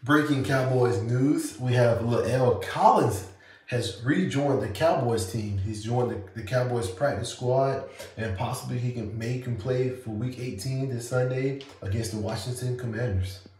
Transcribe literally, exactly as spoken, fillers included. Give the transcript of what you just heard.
Breaking Cowboys news. We have La'el Collins has rejoined the Cowboys team. He's joined the, the Cowboys practice squad, and possibly he can make him play for week eighteen this Sunday against the Washington Commanders.